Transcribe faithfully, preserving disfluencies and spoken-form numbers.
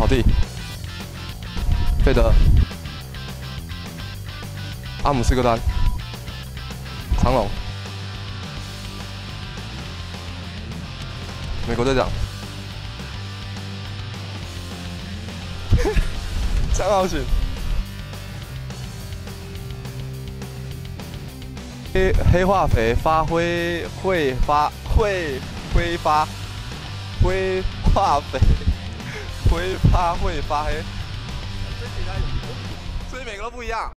好地，费德，阿姆斯特丹，长龙，美国队长，詹皓晴，黑黑化肥发挥会发会挥发挥化肥。 挥发会发黑，所以每个都不一样。